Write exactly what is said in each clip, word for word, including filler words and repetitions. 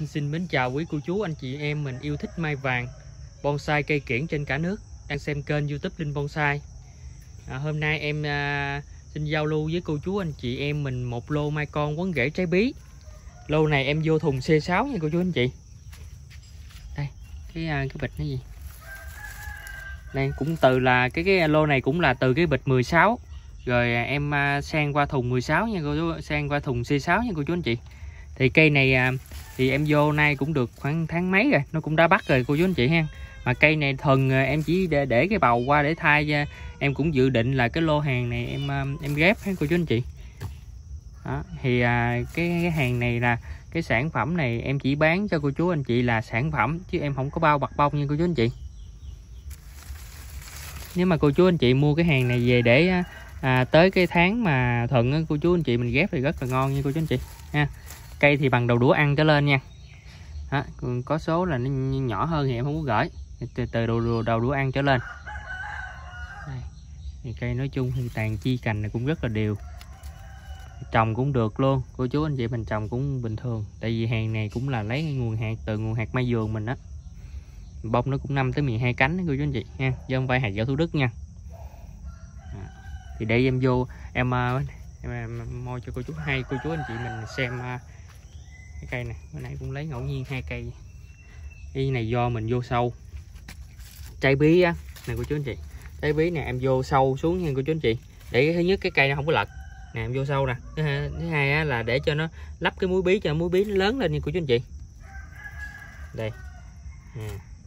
Xin mến chào quý cô chú anh chị em mình yêu thích mai vàng, bonsai cây kiểng trên cả nước đang xem kênh YouTube Linh Bonsai. À, hôm nay em à, xin giao lưu với cô chú anh chị em mình một lô mai con quấn rễ trái bí. Lô này em vô thùng xê sáu nha cô chú anh chị. Đây, cái à, cái bịch nó gì? Đây cũng từ là cái cái lô này cũng là từ cái bịch mười sáu. Rồi em à, sang qua thùng mười sáu nha cô chú, sang qua thùng xê sáu nha cô chú anh chị. Thì cây này à, thì em vô nay cũng được khoảng tháng mấy rồi, nó cũng đã bắt rồi cô chú anh chị ha. Mà cây này thuần em chỉ để, để cái bầu qua để thay, em cũng dự định là cái lô hàng này em em ghép ha cô chú anh chị. Đó, thì à, cái, cái hàng này là cái sản phẩm này em chỉ bán cho cô chú anh chị là sản phẩm chứ em không có bao bọc bông nha cô chú anh chị. Nếu mà cô chú anh chị mua cái hàng này về để à, tới cái tháng mà thuận cô chú anh chị mình ghép thì rất là ngon nha cô chú anh chị ha. Cây thì bằng đầu đũa ăn trở lên nha. Đó, có số là nó nhỏ hơn thì em không có gửi, từ, từ đầu, đầu, đầu đũa ăn trở lên. Đây. Thì cây nói chung thì tàn chi cành này cũng rất là đều, trồng cũng được luôn, cô chú anh chị mình trồng cũng bình thường. Tại vì hàng này cũng là lấy nguồn hạt từ nguồn hạt mai vườn mình đó, bông nó cũng năm tới mười hai cánh đó cô chú anh chị nha, chứ không phải hạt gạo Thủ Đức nha. À, thì để em vô em em, em môi cho cô chú hay cô chú anh chị mình xem cái cây này. Bữa nay cũng lấy ngẫu nhiên hai cây. Cái này do mình vô sâu trái bí á nè cô chú anh chị, trái bí nè em vô sâu xuống nha cô chú anh chị, để cái thứ nhất cái cây nó không có lật nè, em vô sâu nè. Thứ hai, thứ hai á, là để cho nó lắp cái múi bí, cho múi bí nó lớn lên nha cô chú anh chị. Đây à,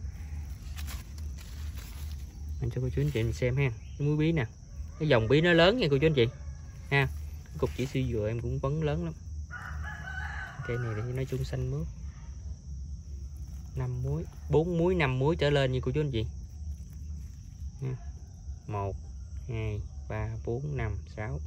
mình cho cô chú anh chị mình xem ha, cái múi bí nè, cái dòng bí nó lớn nha cô chú anh chị ha. Cái cục chỉ siêu dừa em cũng vấn lớn lắm. Cây này thì nói chung xanh mướt, năm muối, bốn muối, năm muối trở lên như cô chú anh chị. một, hai, ba, bốn, năm, sáu.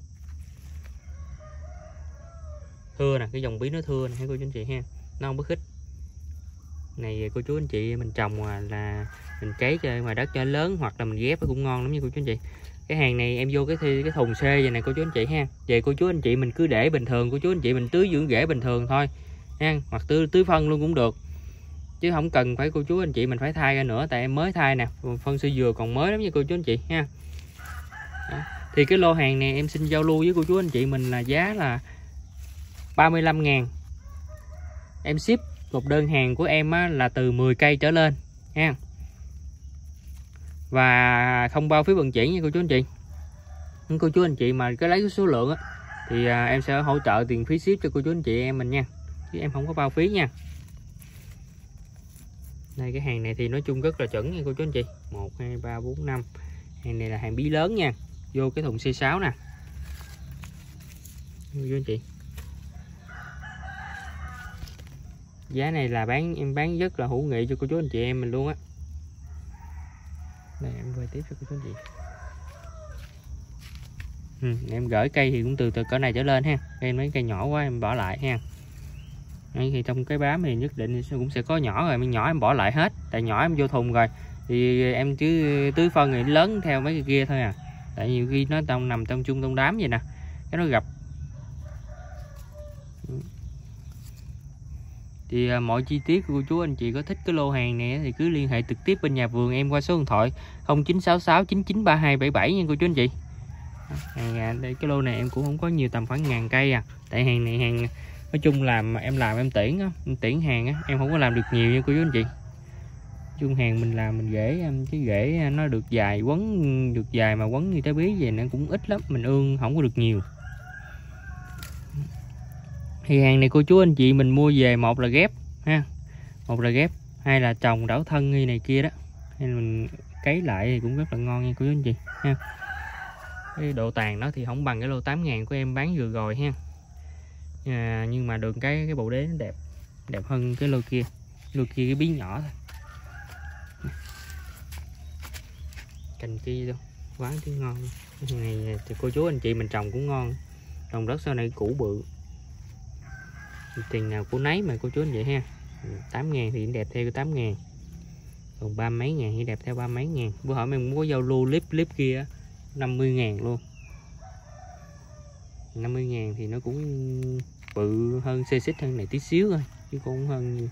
Thưa nè, cái dòng bí nó thưa nè cô chú anh chị ha, nó không có khích. Này cô chú anh chị mình trồng là mình cấy cho ngoài đất cho lớn, hoặc là mình ghép nó cũng ngon lắm nha cô chú anh chị. Cái hàng này em vô cái thi cái thùng xê vậy này cô chú anh chị ha. Về cô chú anh chị mình cứ để bình thường, cô chú anh chị mình tưới dưỡng rễ bình thường thôi ha, hoặc tưới tưới phân luôn cũng được, chứ không cần phải cô chú anh chị mình phải thay ra nữa. Tại em mới thay nè, phân siêu dừa còn mới lắm nha cô chú anh chị ha. Đó. Thì cái lô hàng này em xin giao lưu với cô chú anh chị mình là giá là ba mươi lăm ngàn. Em ship một đơn hàng của em á, là từ mười cây trở lên ha, và không bao phí vận chuyển nha cô chú anh chị. Những cô chú anh chị mà cái lấy cái số lượng á, thì à, em sẽ hỗ trợ tiền phí ship cho cô chú anh chị em mình nha, chứ em không có bao phí nha. Đây cái hàng này thì nói chung rất là chuẩn nha cô chú anh chị. Một, hai, ba, bốn, năm. Hàng này là hàng bí lớn nha, vô cái thùng xê sáu nè cô chú anh chị. Giá này là bán em bán rất là hữu nghị cho cô chú anh chị em mình luôn á. Đây em quay tiếp cho cô chú anh chị. Ừ, em gửi cây thì cũng từ từ cỡ này trở lên ha. Đây mấy cây nhỏ quá em bỏ lại ha. Đây, thì trong cái bám thì nhất định cũng sẽ có nhỏ rồi, mình nhỏ em bỏ lại hết, tại nhỏ em vô thùng rồi thì em chứ tưới phân thì lớn theo mấy cái kia thôi à. Tại nhiều khi nó trong nằm trong chung trong đám vậy nè, cái nó gặp. Thì à, mọi chi tiết của cô chú anh chị có thích cái lô hàng này thì cứ liên hệ trực tiếp bên nhà vườn em qua số điện thoại không chín sáu sáu chín chín ba hai bảy bảy nha cô chú anh chị. À, đây cái lô này em cũng không có nhiều, tầm khoảng ngàn cây à. Tại hàng này hàng nói chung làm em làm em tiễn á, em tiễn hàng á, em không có làm được nhiều nha cô chú anh chị. Chung hàng mình làm mình rễ em cái rễ nó được dài, quấn được dài mà quấn như trái bí vậy nó cũng ít lắm, mình ương không có được nhiều. Thì hàng này cô chú anh chị mình mua về, một là ghép ha, một là ghép, hai là trồng đảo thân như này kia đó, hay mình cấy lại thì cũng rất là ngon nha cô chú anh chị ha. Cái độ tàn nó thì không bằng cái lô tám ngàn của em bán vừa rồi ha. À, nhưng mà được cái cái bộ đế nó đẹp, đẹp hơn cái lô kia. Lô kia cái bí nhỏ thôi. Cành chi đâu, quán tiếng ngon. Cái này thì cô chú anh chị mình trồng cũng ngon, trồng đất sau này củ bự. Tiền nào của nấy mà cô chú anh vậy ha. Tám ngàn thì đẹp theo tám ngàn, còn ba mấy ngàn thì đẹp theo ba mấy ngàn. Bữa hỏi mình có giao lưu clip clip kia năm mươi ngàn luôn. Năm mươi ngàn thì nó cũng bự hơn, xê xích hơn này tí xíu thôi. chứ cũng không hơn nhiều.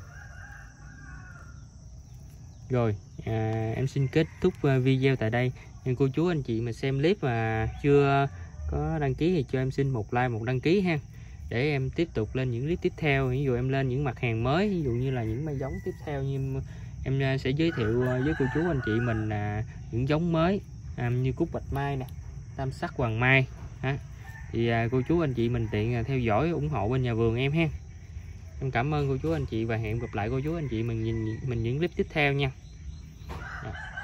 Rồi à, em xin kết thúc video tại đây. Nên cô chú anh chị mà xem clip mà chưa có đăng ký thì cho em xin một like, một đăng ký ha, để em tiếp tục lên những clip tiếp theo. Ví dụ em lên những mặt hàng mới, ví dụ như là những mai giống tiếp theo, như em, em sẽ giới thiệu với cô chú anh chị mình là những giống mới à, như cúc bạch mai nè, tam sắc hoàng mai ha. Thì à, cô chú anh chị mình tiện theo dõi ủng hộ bên nhà vườn em ha. Em cảm ơn cô chú anh chị và hẹn gặp lại cô chú anh chị mình nhìn mình những clip tiếp theo nha.